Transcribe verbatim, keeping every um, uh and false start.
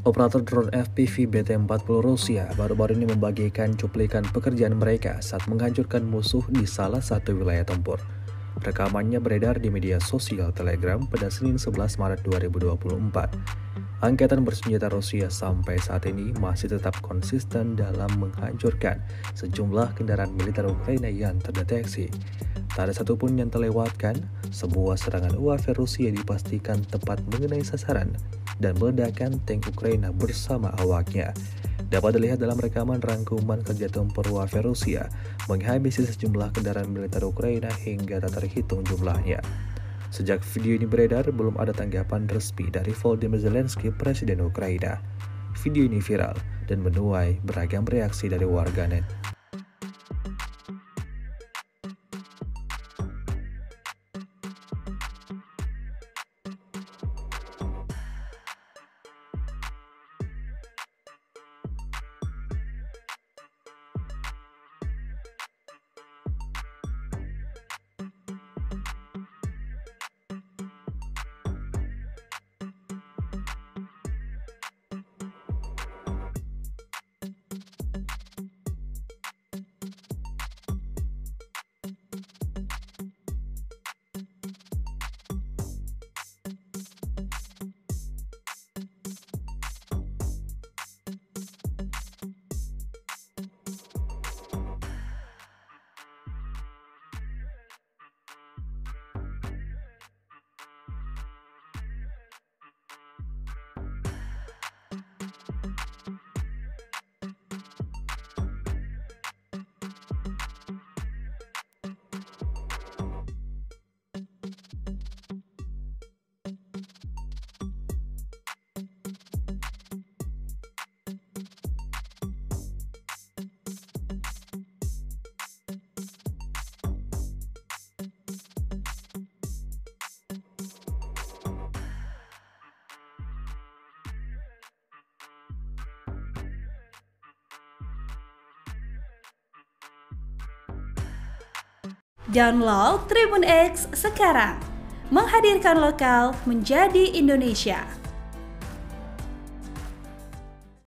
Operator drone F P V B T empat puluh Rusia baru-baru ini membagikan cuplikan pekerjaan mereka saat menghancurkan musuh di salah satu wilayah tempur. Rekamannya beredar di media sosial Telegram pada Senin sebelas Maret dua ribu dua puluh empat. Angkatan bersenjata Rusia sampai saat ini masih tetap konsisten dalam menghancurkan sejumlah kendaraan militer Ukraina yang terdeteksi. Tak ada satupun yang terlewatkan. Sebuah serangan U A V Rusia dipastikan tepat mengenai sasaran dan meledakkan tank Ukraina bersama awaknya. Dapat dilihat dalam rekaman rangkuman kerja tempur U A V Rusia menghabisi sejumlah kendaraan militer Ukraina hingga tak terhitung jumlahnya. Sejak video ini beredar, belum ada tanggapan resmi dari Volodymyr Zelensky, Presiden Ukraina. Video ini viral dan menuai beragam reaksi dari warganet. Download Tribun X sekarang, menghadirkan lokal menjadi Indonesia.